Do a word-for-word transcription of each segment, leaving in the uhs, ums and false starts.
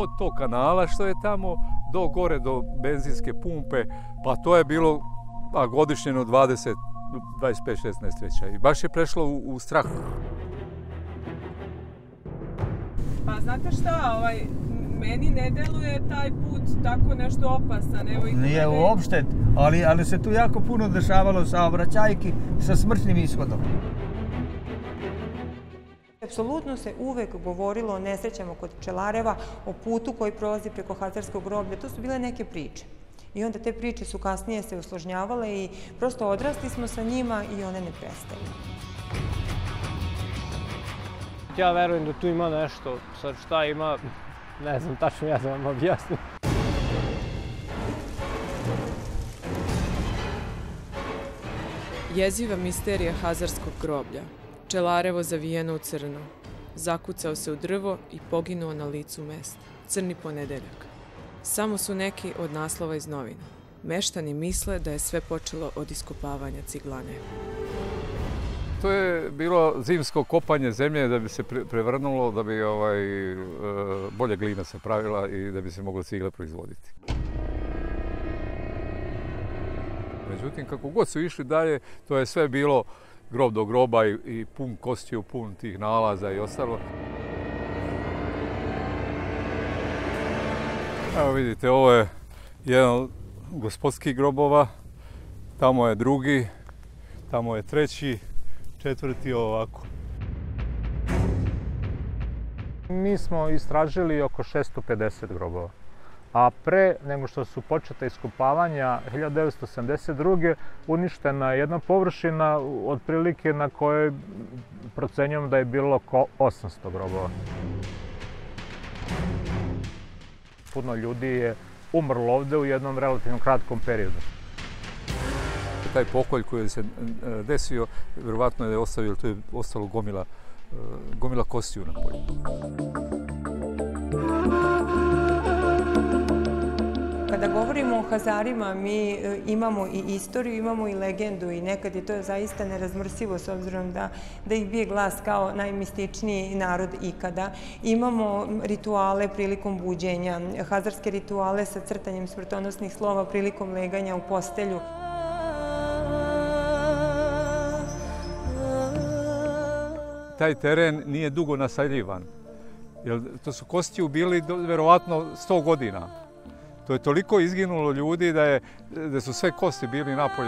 od tog kanala što je tamo do gore, do benzinske pumpe, pa to je bilo a, godišnje od dvadeset, dvadeset pet, šesnaest nesreća i baš je prešlo u, u strah. Pa znate šta, ovaj, meni ne deluje taj put tako nešto opasan. Evo, i nije mene... uopšte, ali, ali se tu jako puno dešavalo saobraćajki sa smrtnim ishodom. Apsolutno se uvek govorilo o nesrećama kod Čelareva, o putu koji prolazi preko Hazarskog groblja. To su bile neke priče. I onda te priče su kasnije se usložnjavale i prosto odrasli smo sa njima i one ne prestaju. Ja verujem da tu ima nešto. Sad šta ima, ne znam, tačno ja da vam objasnim. Jeziva misterija Hazarskog groblja. Čelarevo zavijeno u crno. Zakucao se u drvo i poginuo na licu mesta. Crni ponedeljak. Samo su neki od naslova iz novina. Meštani misle da je sve počelo od iskopavanja ciglane. To je bilo zimsko kopanje zemlje da bi se prevrnulo, da bi ovaj, bolje glina se pravila i da bi se moglo cigle proizvoditi. Međutim, kako god su išli dalje, to je sve bilo grob do groba i, i pun kostiju, pun tih nalaza i ostalo. Evo vidite, ovo je jedan od gospodskih grobova, tamo je drugi, tamo je treći, četvrti ovako. Mi smo istražili oko šesto pedeset grobova, a pre nego što su početa iskopavanja hiljadu devetsto osamdeset druge uništena je jedna površina otprilike na kojoj procenjujem da je bilo oko osamsto grobova. Puno ljudi je umrlo ovde u jednom relativno kratkom periodu. Taj pokolj koji se desio, vjerovatno je ostavio, to je ostalo gomila, gomila kostiju na polju. Kada govorimo o Hazarima, mi imamo i istoriju, imamo i legendu i nekad je to zaista nerazmrsivo s obzirom da, da ih bije glas kao najmističniji narod ikada. Imamo rituale prilikom buđenja, hazarske rituale sa crtanjem smrtonosnih slova prilikom leganja u postelju. Taj teren nije dugo naseljivan, jer to su kostiju bili verovatno sto godina. To je toliko izginulo ljudi da, je, da su sve kosti bili napolje.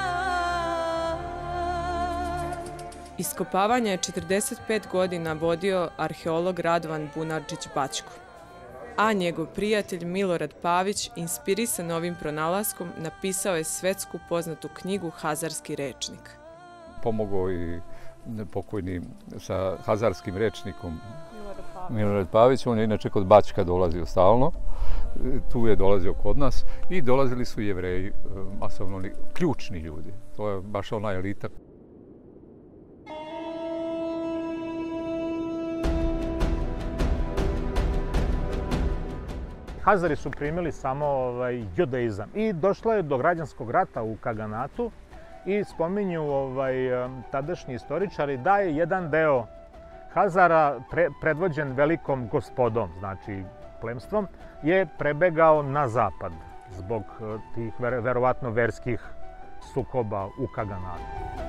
Iskopavanje je četrdeset pet godina vodio arheolog Radovan Bunarčić-Baćko, a njegov prijatelj Milorad Pavić, inspirisan ovim pronalaskom, napisao je svetsku poznatu knjigu Hazarski rečnik. Pomogao i pokojni sa hazarskim rečnikom Milorad Pavić, on je inače kod Baćka dolazio stalno, tu je dolazio kod nas i dolazili su Jevreji, masovno ključni ljudi, to je baš ona elita. Hazari su primili samo ovaj, judaizam i došlo je do građanskog rata u Kaganatu i spominju ovaj, tadašnji istoričari da je jedan deo Hazara pre, predvođen velikom gospodom, znači plemstvom, je prebegao na zapad zbog tih ver, verovatno verskih sukoba u Kaganatu.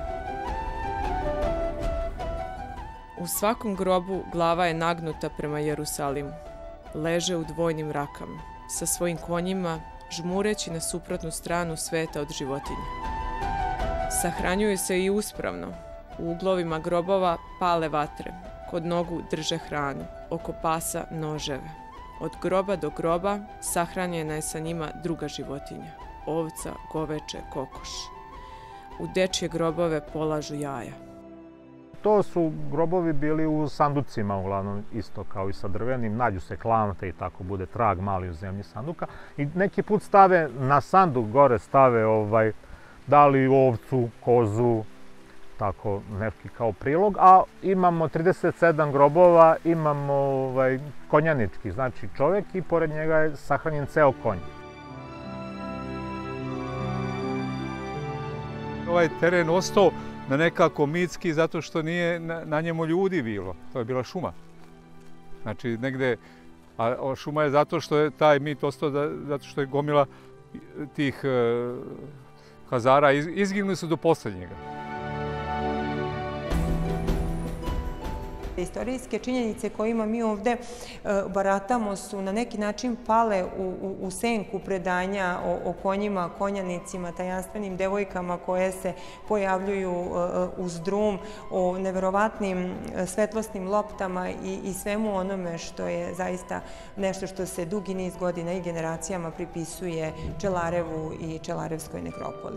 U svakom grobu glava je nagnuta prema Jerusalimu. Leže u dvojnim rakama, sa svojim konjima, žmureći na suprotnu stranu sveta od životinja. Sahranjuju se i uspravno. U uglovima grobova pale vatre, kod nogu drže hranu, oko pasa noževe. Od groba do groba sahranjena je sa njima druga životinja, ovca, goveče, kokoš. U dečje grobove polažu jaja. To su grobovi bili u sanducima, uglavnom isto kao i sa drvenim, nađu se klamte i tako bude trag mali u zemlji sanduka. I neki put stave na sanduk gore, stave ovaj, da li ovcu, kozu, tako neki kao prilog, a imamo trideset sedam grobova, imamo ovaj, konjanički, znači čovjek i pored njega je sahranjen ceo konj. Ovaj teren ostao na nekako mitski zato što nije na, na njemu ljudi bilo, to je bila šuma. Znači negde A šuma je zato što je taj mit ostao, zato što je gomila tih Hazara izginuli su do posljednjega. Istorijske činjenice kojima mi ovde baratamo su na neki način pale u senku predanja o konjima, konjanicima, tajanstvenim devojkama koje se pojavljuju uz drum, o neverovatnim svetlosnim loptama i svemu onome što je zaista nešto što se dugi niz godina i generacijama pripisuje Čelarevu i Čelarevskoj nekropoli.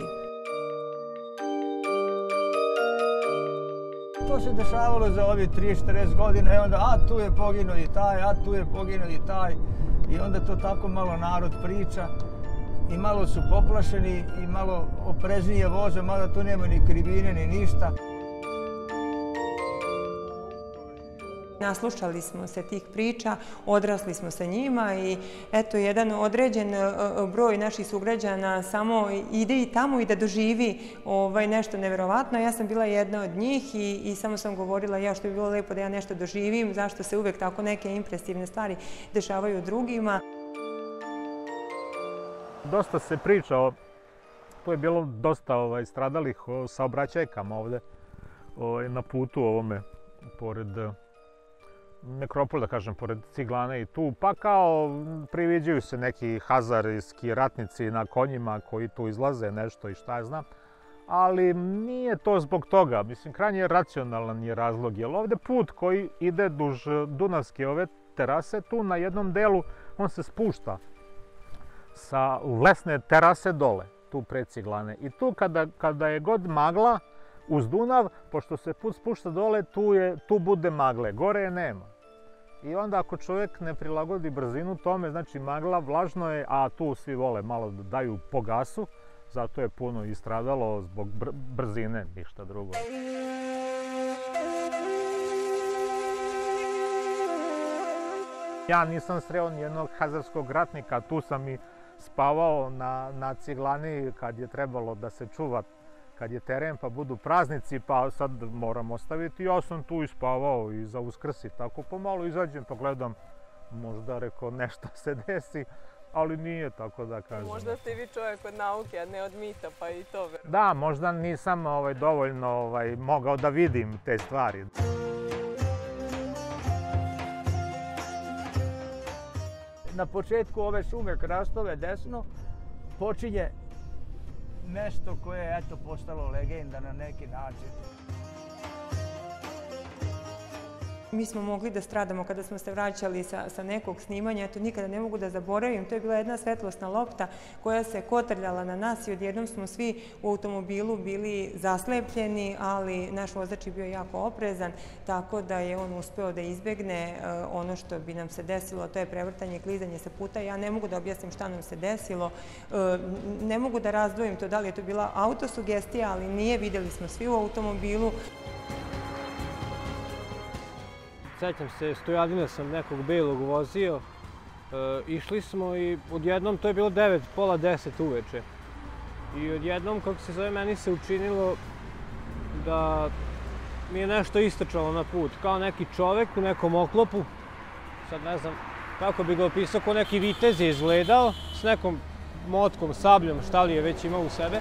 To se dešavalo za ovih trideset četrdeset godina i onda, a tu je poginuo i taj, a tu je poginuo i taj. I onda to tako malo narod priča i malo su poplašeni i malo opreznije voze, mada tu nema ni krivine ni ništa. Naslušali smo se tih priča, odrasli smo sa njima i eto, jedan određen broj naših sugrađana samo ide i tamo i da doživi nešto neverovatno. Ja sam bila jedna od njih i samo sam govorila ja što bi bilo lepo da ja nešto doživim, zašto se uvek tako neke impresivne stvari dešavaju drugima. Dosta se priča o, tu je bilo dosta stradalih saobraćajkama ovde na putu ovome, pored nekropol, da kažem, pored Ciglane i tu, pa kao priviđaju se neki hazarijski ratnici na konjima koji tu izlaze nešto i šta ja znam, ali nije to zbog toga, mislim, krajnje racionalan je razlog, jer ovde put koji ide duž Dunavske ove terase, tu na jednom delu on se spušta sa lesne terase dole, tu pred Ciglane, i tu kada je god magla uz Dunav, pošto se put spušta dole, tu bude magle, gore je nema. I onda ako čovjek ne prilagodi brzinu tome, znači magla, vlažno je, a tu svi vole malo da daju po gasu, zato je puno i stradalo zbog brzine, ništa drugo. Ja nisam sreo nijednog hazarskog ratnika, tu sam i spavao na Ciglani kad je trebalo da se čuva, kad je teren pa budu praznici, pa sad moram ostaviti. Ja sam tu i spavao i za Uskrs i tako pomalo izađem pa gledam, možda rekao nešto se desi, ali nije, tako da kažem. Možda ste i vi čovjek od nauke, a ne od mita, pa i to verujem. Da, možda nisam dovoljno mogao da vidim te stvari. Na početku ove šume Krastove desno počinje mesto koje je eto postalo legenda na neki način. Mi smo mogli da stradamo kada smo se vraćali sa nekog snimanja, eto nikada ne mogu da zaboravim, to je bila jedna svetlosna lopta koja se kotrljala na nas i odjednom smo svi u automobilu bili zaslepljeni, ali naš vozač je bio jako oprezan, tako da je on uspeo da izbegne ono što bi nam se desilo, to je prevrtanje i klizanje sa puta. Ja ne mogu da objasnim šta nam se desilo, ne mogu da razdvojim to da li je to bila autosugestija, ali nije, vidjeli smo svi u automobilu. Sećam se, stojadine sam nekog belog vozio, išli smo i odjednom, to je bilo devet, pola deset uveče. I odjednom, kako se zove, meni se učinilo da mi je nešto istrčalo na put, kao neki čovek u nekom oklopu, sad ne znam kako bi ga opisao, kao neki vitez je izgledao, s nekom motkom, sabljom, šta li je već imao u sebe.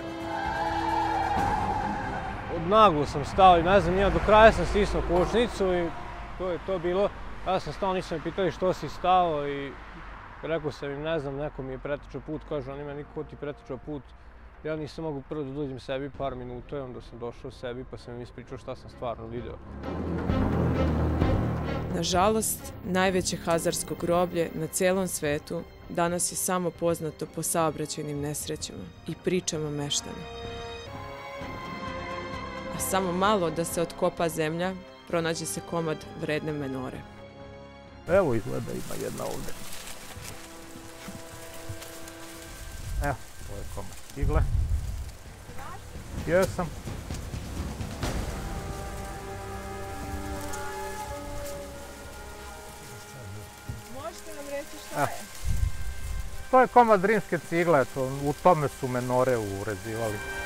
Naglo sam stao i ne znam, ja do kraja sam stisnuo kočnicu i to je to bilo. Ja sam stao, nisu me pitali što si stao i rekao sam im, ne znam, neko mi je pretečao put, kažu oni meni, ko ti pretečao put? Ja nisam mogu prvo da dođem sebi par minuta i onda sam došao sebi pa sam im ispričao šta sam stvarno video. Nažalost, najveće hazarsko groblje na celom svetu danas je samo poznato po saobraćajnim nesrećama i pričama meštana. A samo malo da se otkopa zemlja, pronađe se komad vredne menore. Evo izgleda, ima jedna ovde. Evo, ovo je komad cigle. Jesam. Možete nam reći šta je? To je komad rimske cigle, u tome su menore urezivali.